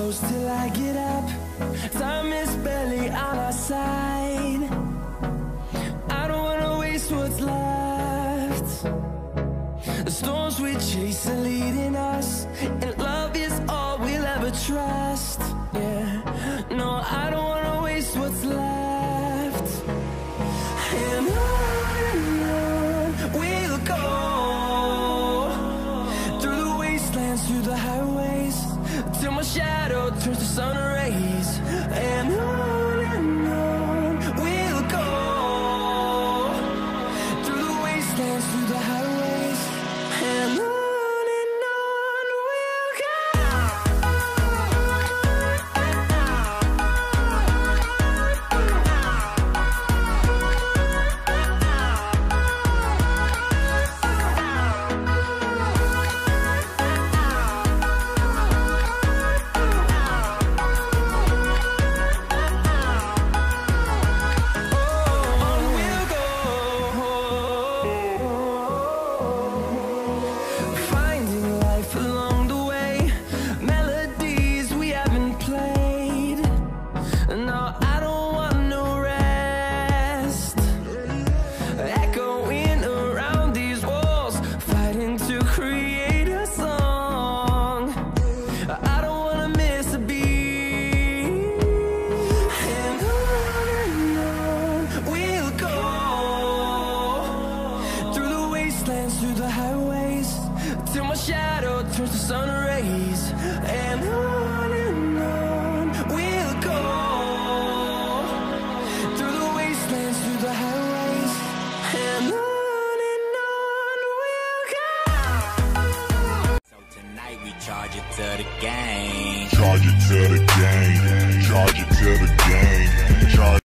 close till I get up. Time is barely on our side. I don't wanna waste what's left. The storms we chase are leading us, and love is all we'll ever trust. Yeah, no, I don't wanna waste what's left. And on we'll go, through the wastelands, through the highways, till my shadow turns to sun rays. And on we'll go, through the wastelands, through the highways, and on we'll go. Through the highways, till my shadow turns to sun rays. And on we'll go, through the wastelands, through the highways, and on we'll go. So tonight we charge it to the game. Charge it to the game. Charge it to the game. Charge